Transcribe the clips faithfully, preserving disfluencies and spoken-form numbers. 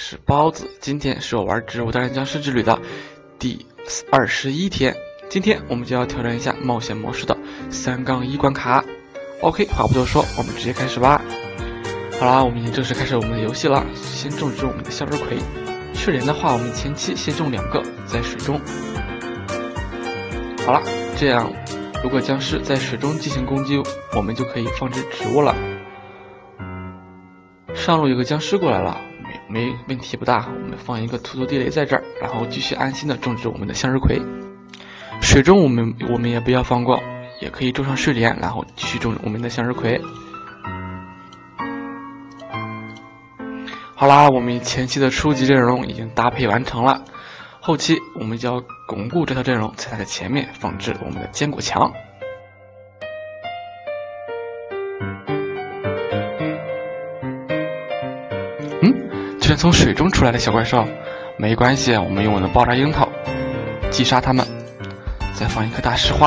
是包子，今天是我玩《植物大战僵尸之旅》的第二十一天。今天我们就要挑战一下冒险模式的三杠一关卡。OK， 话不多说，我们直接开始吧。好啦，我们已经正式开始我们的游戏了。先种植我们的向日葵，去人的话，我们前期先种两个，在水中。好了，这样如果僵尸在水中进行攻击，我们就可以放置植物了。上路有个僵尸过来了，没没问题不大，我们放一个突突地雷在这儿，然后继续安心的种植我们的向日葵。水中我们我们也不要放过，也可以种上睡莲，然后继续种我们的向日葵。好啦，我们前期的初级阵容已经搭配完成了，后期我们就要巩固这套阵容，在它的前面放置我们的坚果墙。嗯，居然从水中出来的小怪兽，没关系，我们用我的爆炸樱桃击杀它们。再放一颗大石花，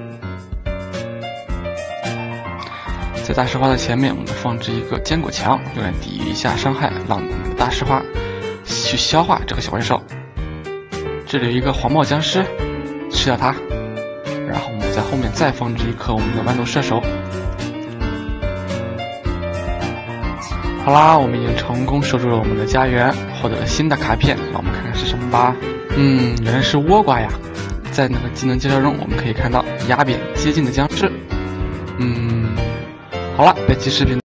在大石花的前面，我们放置一个坚果墙，用来抵御一下伤害，让我们的大石花去消化这个小怪兽。这里有一个黄帽僵尸，吃掉它，然后我们在后面再放置一颗我们的豌豆射手。好啦，我们已经成功守住了我们的家园，获得了新的卡片，让我们看看是什么吧。嗯，原来是倭瓜呀！在那个技能介绍中，我们可以看到压扁接近的僵尸。嗯，好了，本期视频